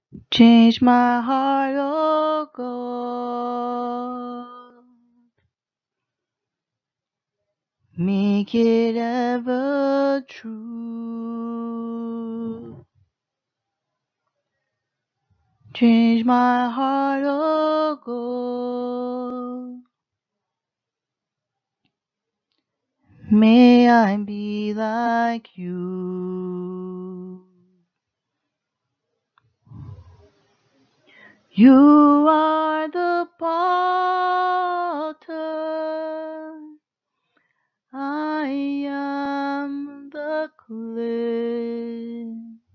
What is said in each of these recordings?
Change my heart, oh God. Make it ever true. Change my heart, oh God. May I be like you. You are the potter. I am the clay.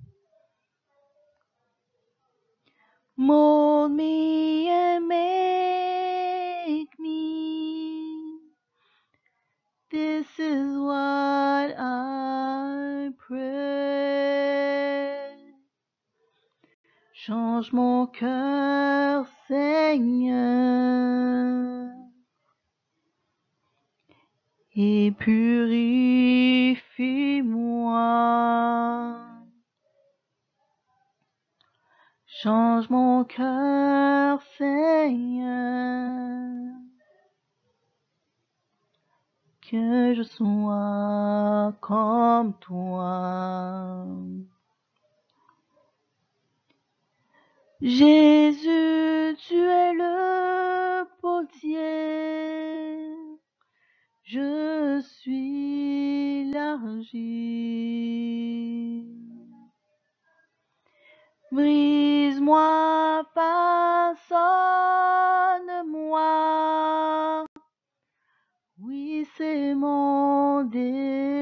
Mold me and make me. This is what I pray. Change mon cœur, Seigneur, et purifie-moi. Change mon cœur, Seigneur, que je sois comme toi. Jésus, tu es le potier, je suis l'argile. Brise-moi, façonne-moi, oui c'est mon désir.